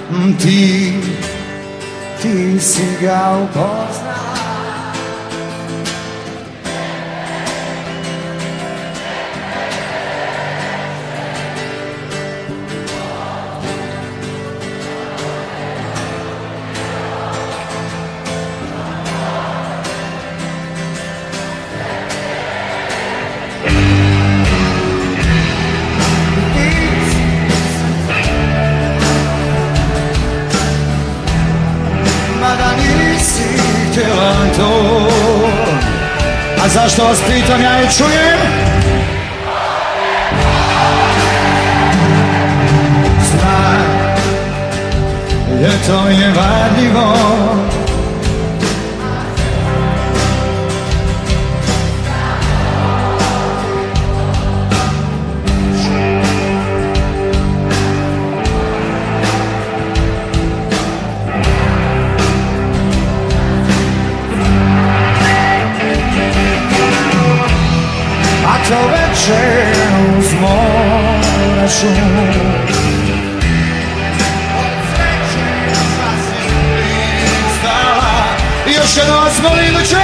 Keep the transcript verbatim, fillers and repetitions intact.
Ti, ti si ga upoznao. A zašto vas pitam, ja je čujem? Znam, jer to je varljivo. To večer uz mora šum. Od sreće sva se blistala. I još jedno vas molim da će